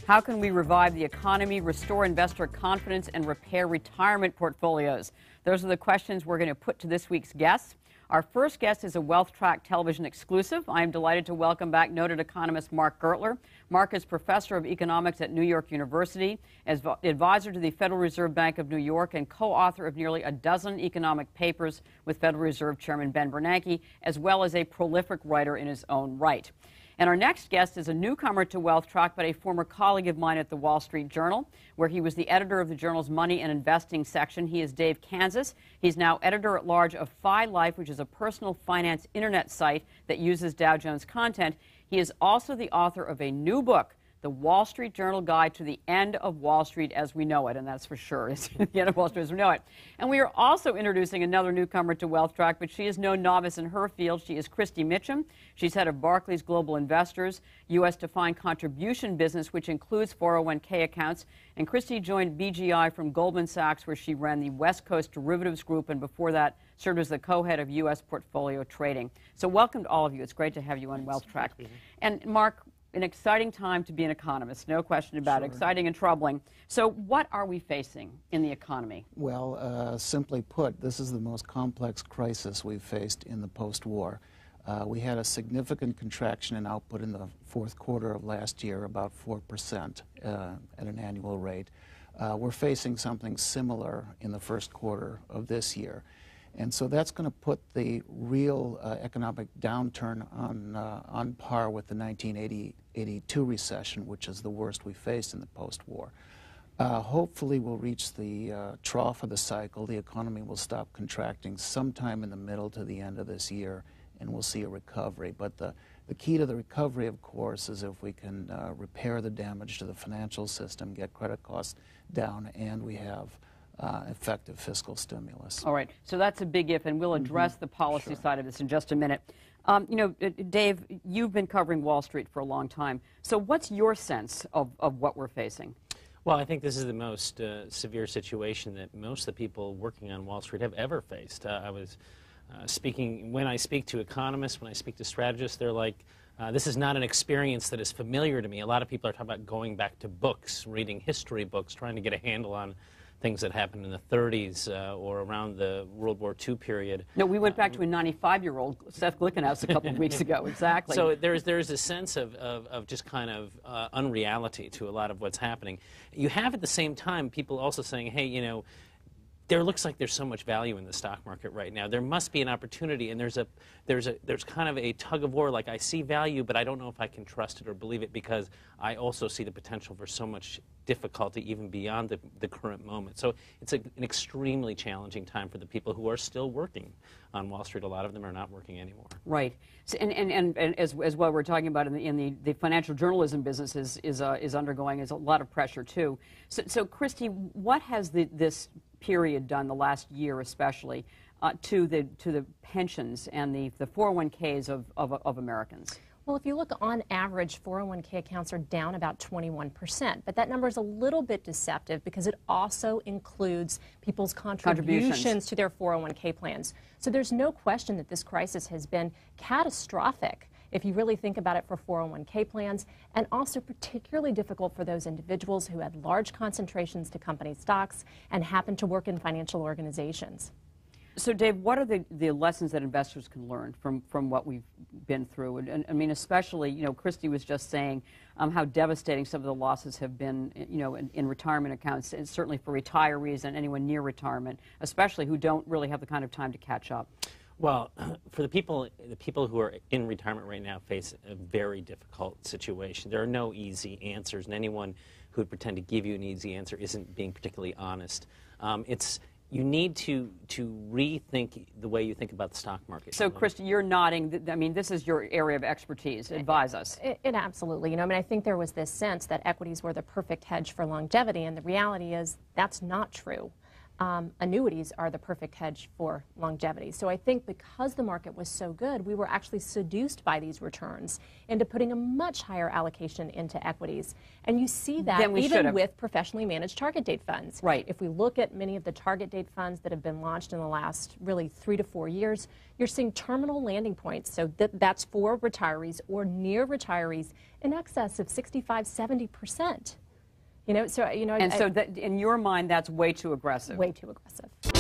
How can we revive the economy, restore investor confidence, and repair retirement portfolios? Those are the questions we're going to put to this week's guests. Our first guest is a WealthTrack television exclusive. I am delighted to welcome back noted economist Mark Gertler. Mark is Professor of Economics at New York University, as advisor to the Federal Reserve Bank of New York, and co-author of nearly a dozen economic papers with Federal Reserve Chairman Ben Bernanke, as well as a prolific writer in his own right. And our next guest is a newcomer to WealthTrack, but a former colleague of mine at the Wall Street Journal, where he was the editor of the journal's Money and Investing section. He is Dave Kansas. He's now editor-at-large of Fi Life, which is a personal finance internet site that uses Dow Jones content. He is also the author of a new book, The Wall Street Journal Guide to the End of Wall Street as We Know It, and that's for sure. It's the end of Wall Street as we know it. And we are also introducing another newcomer to WealthTrack, but she is no novice in her field. She is Kristi Mitchem. She's head of Barclays Global Investors, U.S. defined contribution business, which includes 401k accounts. And Kristi joined BGI from Goldman Sachs, where she ran the West Coast Derivatives Group, and before that served as the co-head of U.S. portfolio trading. So welcome to all of you. It's great to have you on WealthTrack. And Mark, an exciting time to be an economist, no question about it. Exciting and troubling. So what are we facing in the economy? Well, simply put, this is the most complex crisis we've faced in the post-war. We had a significant contraction in output in the fourth quarter of last year, about 4% at an annual rate. We're facing something similar in the first quarter of this year. And so that's going to put the real economic downturn on par with the 1980-82 recession, which is the worst we faced in the post-war. Hopefully we'll reach the trough of the cycle. The economy will stop contracting sometime in the middle to the end of this year, and we'll see a recovery. But the key to the recovery, of course, is if we can repair the damage to the financial system, get credit costs down, and we have effective fiscal stimulus. All right, so that's a big if, and we'll address the policy side of this in just a minute. You know, Dave, you've been covering Wall Street for a long time. So what's your sense of what we're facing? Well, I think this is the most severe situation that most of the people working on Wall Street have ever faced. I was when I speak to economists, when I speak to strategists, they're like, this is not an experience that is familiar to me. A lot of people are talking about going back to books, reading history books, trying to get a handle on things that happened in the 30s or around the World War II period. No, we went back to a 95-year-old Seth Glickenhaus a couple of weeks ago, exactly. So there's a sense of just kind of unreality to a lot of what's happening. You have at the same time people also saying, hey, you know, there looks like there's so much value in the stock market right now. There must be an opportunity, and there's kind of a tug of war. Like, I see value, but I don't know if I can trust it or believe it, because I also see the potential for so much difficulty even beyond the current moment. So it's an extremely challenging time for the people who are still working on Wall Street. A lot of them are not working anymore. Right. So, and as well, we're talking about in the financial journalism business is undergoing a lot of pressure too. So Kristi, what has this period done, the last year especially, to the pensions and the 401ks of Americans? Well, if you look on average, 401k accounts are down about 21%, but that number is a little bit deceptive because it also includes people's contributions to their 401k plans. So there's no question that this crisis has been catastrophic if you really think about it for 401k plans, and also particularly difficult for those individuals who had large concentrations to company stocks and happen to work in financial organizations. So, Dave, what are the lessons that investors can learn from what we've been through? And I mean, especially, you know, Kristi was just saying how devastating some of the losses have been, you know, in retirement accounts, and certainly for retirees and anyone near retirement, especially who don't really have the kind of time to catch up. Well, for the people who are in retirement right now face a very difficult situation. There are no easy answers, and anyone who would pretend to give you an easy answer isn't being particularly honest. You need to rethink the way you think about the stock market. So, Kristi, you're nodding. I mean, this is your area of expertise. Advise us. It absolutely. You know, I mean, I think there was this sense that equities were the perfect hedge for longevity, and the reality is that's not true. annuities are the perfect hedge for longevity. So I think because the market was so good, we were actually seduced by these returns into putting a much higher allocation into equities. And you see that even with professionally managed target date funds. Right. If we look at many of the target date funds that have been launched in the last really 3 to 4 years, you're seeing terminal landing points. So that's for retirees or near retirees in excess of 65, 70%. You know, so, you know, and so that, in your mind, that's way too aggressive. Way too aggressive.